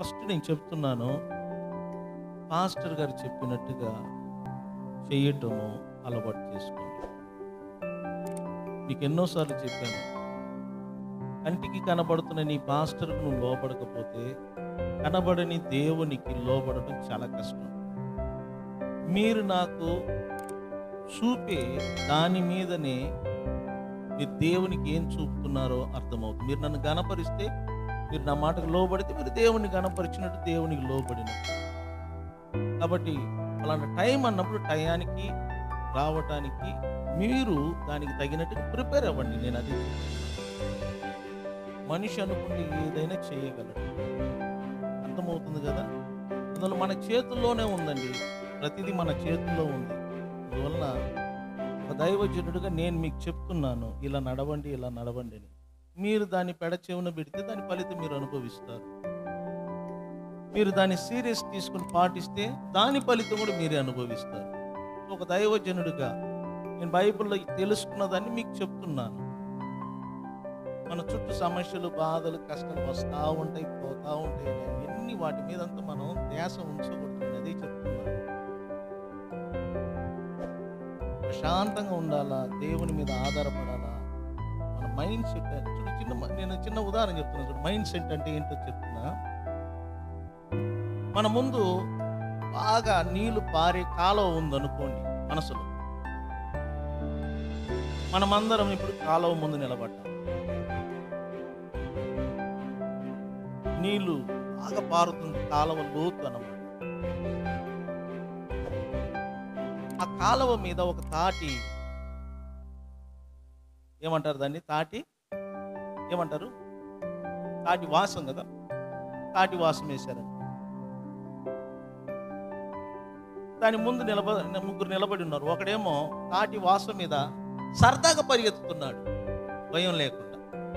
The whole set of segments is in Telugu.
ఫస్ట్ నేను చెప్తున్నాను, పాస్టర్ గారు చెప్పినట్టుగా చేయటము అలవాటు చేసుకోండి. మీకు ఎన్నోసార్లు చెప్పాను, కంటికి కనబడుతున్న నీ పాస్టర్కు నువ్వు లోపడకపోతే కనబడని దేవునికి లోబడటం చాలా కష్టం. మీరు నాకు చూపే దాని మీదనే మీరు దేవునికి ఏం చూపుతున్నారో అర్థమవుతుంది. మీరు నన్ను గణపరిస్తే, మీరు నా మాటకు లోబడితే మీరు దేవుని గణపరిచినట్టు, దేవునికి లోబడినట్టు. కాబట్టి అలాంటి టైం అన్నప్పుడు టయానికి రావటానికి మీరు దానికి తగినట్టుగా ప్రిపేర్ అవ్వండి. నేను అది మనిషి అనుకుంటే ఏదైనా చేయగలడు. అర్థమవుతుంది కదా. అందువల్ల మన చేతుల్లోనే ఉందండి, ప్రతిదీ మన చేతుల్లో ఉంది. అందువలన ఒక దైవజనుడిగా నేను మీకు చెప్తున్నాను, ఇలా నడవండి, ఇలా నడవండి అని. మీరు దాన్ని పెడచెవున పెడితే దాని ఫలితం మీరు అనుభవిస్తారు. మీరు దాన్ని సీరియస్ తీసుకుని పాటిస్తే దాని ఫలితం కూడా మీరే అనుభవిస్తారు. ఒక దైవజనుడిగా నేను బైబిల్లో తెలుసుకున్నదాన్ని మీకు చెప్తున్నాను. మన చుట్టూ సమస్యలు, బాధలు, కష్టాలు వస్తూ ఉంటాయి, పోతూ ఉంటాయి. ఎన్ని వాటి మీద అంతా మనం ధ్యాస ఉంచకూడదు. అదే చెప్తున్నాను. ప్రశాంతంగా ఉండాలా, దేవుని మీద ఆధారపడాలా. మన మైండ్ సెట్ చూడు, నేను చిన్న ఉదాహరణ చెప్తున్నాను చూడు. మైండ్ సెట్ అంటే ఏంటో చెప్తున్నా. మన ముందు బాగా నీళ్లు పారే కాలువ ఉందనుకోండి మనసులో. మనమందరం ఇప్పుడు కాలువ ముందు నిలబడ్డాం. నీళ్లు బాగా పారుతుంది, కాలువ లోతు అన్నమాట. ఆ కాలువ మీద ఒక తాటి, ఏమంటారు దాన్ని, తాటి ఏమంటారు, తాటి వాసం కదా, తాటి వాసం వేశారు. దాని ముందు ముగ్గురు నిలబడి ఉన్నారు. ఒకడేమో తాటి వాసం మీద సరదాగా పరిగెత్తుతున్నాడు, భయం లేకుండా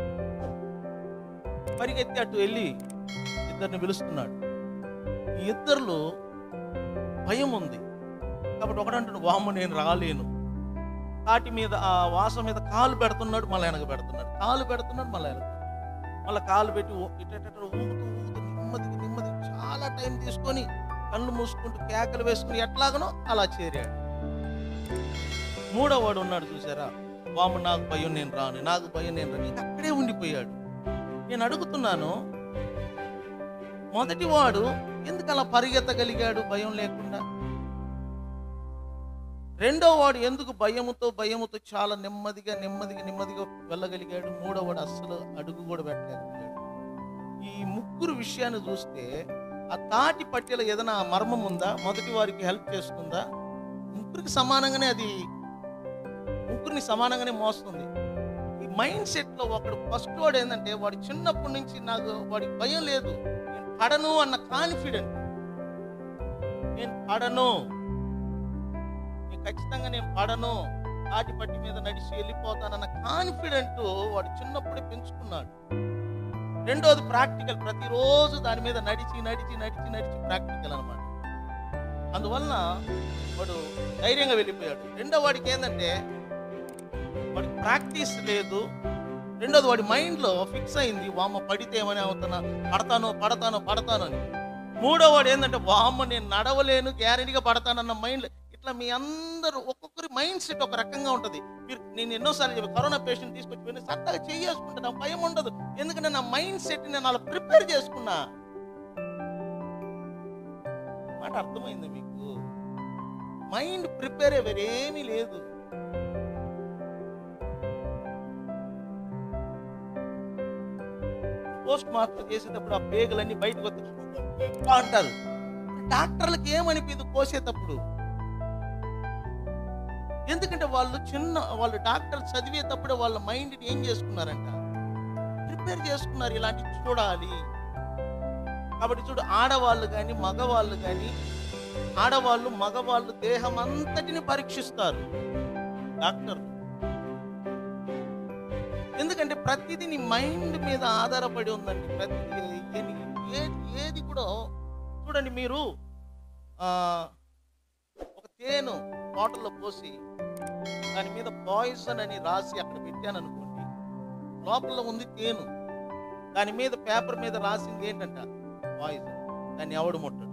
పరిగెత్తి అటు వెళ్ళి ఇద్దరిని పిలుస్తున్నాడు. ఈ ఇద్దరిలో భయం ఉంది కాబట్టి ఒకడంటున్నాడు, వామ్మ నేను రాలేను. తాటి మీద ఆ వాసం మీద కాలు పెడుతున్నాడు, మళ్ళీ వెనక పెడుతున్నాడు, కాలు పెడుతున్నాడు, మళ్ళీ వెనక, మళ్ళీ కాలు పెట్టి ఇట ఊగుతూ నెమ్మదికి నెమ్మదికి చాలా టైం తీసుకొని కళ్ళు మూసుకుంటూ కేకలు వేసుకుని ఎట్లాగనో అలా చేరాడు. మూడో వాడు ఉన్నాడు చూసారా, వామ్మ నాకు భయం నేను రాను, నాకు భయం నేను రాను, ఇంకా అక్కడే ఉండిపోయాడు. నేను అడుగుతున్నాను, మొదటి వాడు ఎందుకు అలా పరిగెత్తగలిగాడు భయం లేకుండా? రెండో వాడు ఎందుకు భయముతో చాలా నెమ్మదిగా వెళ్ళగలిగాడు? మూడో వాడు అస్సలు అడుగు కూడా పెట్టలేకపోయాడు. ఈ ముగ్గురు విషయాన్ని చూస్తే ఆ తాటి పట్టెలో ఏదైనా మర్మం ఉందా? మొదటి వారికి హెల్ప్ చేస్తుందా? ముగ్గురికి సమానంగానే అది ముగ్గురిని సమానంగానే మోస్తుంది. ఈ మైండ్ సెట్లో ఒకడు ఫస్ట్ వాడు ఏంటంటే, వాడు చిన్నప్పటి నుంచి వాడికి భయం లేదు, నేను పడను అన్న కాన్ఫిడెంట్. నేను పడను, ఖచ్చితంగా నేను పడను, తాటి పట్టి మీద నడిచి వెళ్ళిపోతానన్న కాన్ఫిడెంట్ వాడు చిన్నప్పుడే పెంచుకున్నాడు. రెండోది ప్రాక్టికల్, ప్రతిరోజు దాని మీద నడిచి ప్రాక్టికల్ అనమాట. అందువలన వాడు ధైర్యంగా వెళ్ళిపోయాడు. రెండో వాడికి ఏంటంటే, వాడికి ప్రాక్టీస్ లేదు. రెండోది వాడి మైండ్లో ఫిక్స్ అయింది, వామ్మ పడితే ఏమని అవుతున్నా, పడతాను అని. మూడో వాడు ఏంటంటే, వామ్మ నేను నడవలేను, గ్యారెంటీగా పడతానన్న మైండ్. ఇట్లా మీ అందరూ ఒక్కొక్కరి మైండ్ సెట్ ఒక రకంగా ఉంటుంది. నేను ఎన్నోసార్లు చెప్పి, కరోనా పేషెంట్ తీసుకొచ్చి సరదాగా చేసుకుంటే నాకు భయం ఉండదు, ఎందుకంటే నా మైండ్ సెట్ నేను అలా ప్రిపేర్ చేసుకున్నా. మాట అర్థమైంది మీకు? మైండ్ ప్రిపేర్ వేరేమీ లేదు. పోస్ట్ మార్టం చేసేటప్పుడు ఆ పేగులన్నీ బయటకు అంటారు. డాక్టర్లకు ఏమనిపించదు కోసేటప్పుడు, ఎందుకంటే వాళ్ళు డాక్టర్ చదివేటప్పుడే వాళ్ళ మైండ్ని ఏం చేసుకున్నారంట, ప్రిపేర్ చేసుకున్నారు, ఇలాంటివి చూడాలి. కాబట్టి చూడు, ఆడవాళ్ళు కానీ మగవాళ్ళు కానీ, ఆడవాళ్ళు మగవాళ్ళు దేహం అంతటిని పరీక్షిస్తారు డాక్టర్లు. ఎందుకంటే ప్రతిదీ నీ మైండ్ మీద ఆధారపడి ఉందండి. ఏది కూడా చూడండి, మీరు ఒక తేనె బాటిల్లో పోసి దాని మీద పాయిజన్ అని రాసి అక్కడ పెట్టాను అనుకోండి, లోపల ఉంది తేనె, దాని మీద పేపర్ మీద రాసింది ఏంటంట పాయిజన్. దాన్ని ఎవడు ముట్టడు,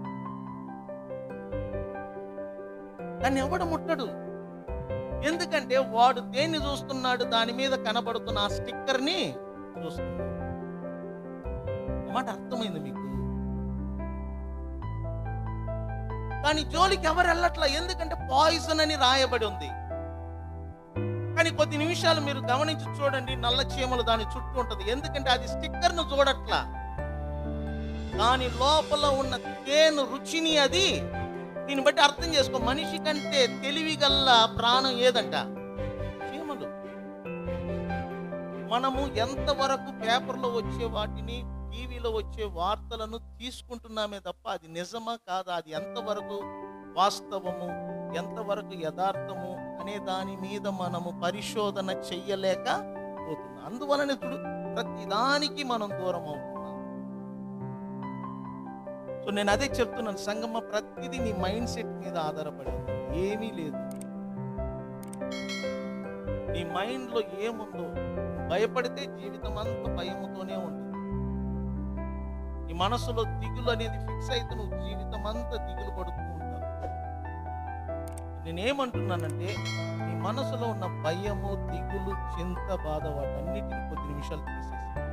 దాన్ని ఎవడు ముట్టడు. ఎందుకంటే వాడు దేన్ని చూస్తున్నాడు? దాని మీద కనబడుతున్న ఆ స్టిక్కర్ని చూస్తున్నాడు. మాట అర్థమైంది మీకు? కానీ జోలికి ఎవరు వెళ్ళట్లా, ఎందుకంటే పాయిజన్ అని రాయబడి ఉంది. కానీ కొద్ది నిమిషాలు మీరు గమనించి చూడండి, నల్ల చీమలు దాని చుట్టూ ఉంటది. ఎందుకంటే అది స్టిక్కర్ను చూడట్లా, దాని లోపల ఉన్న తేను రుచిని అది. దీన్ని బట్టి అర్థం చేసుకో, మనిషి కంటే తెలివి గల్ల ప్రాణం ఏదంట? చీమలు. మనము ఎంతవరకు పేపర్లో వచ్చే వాటిని, టీవీలో వచ్చే వార్తలను తీసుకుంటున్నామే తప్ప అది నిజమా కాదా, అది ఎంతవరకు వాస్తవము, ఎంతవరకు యథార్థము అనే దాని మీద మనము పరిశోధన చెయ్యలేకపోతున్నాం. అందువలనే చూడు, ప్రతిదానికి మనం దూరం అవుతున్నాం. సో నేను అదే చెప్తున్నాను సంగమ్మ, ప్రతిదీ నీ మైండ్ సెట్ మీద ఆధారపడేది. ఏమీ లేదు, నీ మైండ్లో ఏముందో. భయపడితే జీవితం అంతా భయముతోనే ఉంటుంది. నీ మనసులో దిగులు అనేది ఫిక్స్ అయితే నువ్వు జీవితం అంతా దిగులు పడుతూ ఉంటావు. నేనేమంటున్నానంటే, నీ మనసులో ఉన్న భయము, దిగులు, చింత, బాధ వాటన్నిటిని కొద్ది నిమిషాలు తీసేసి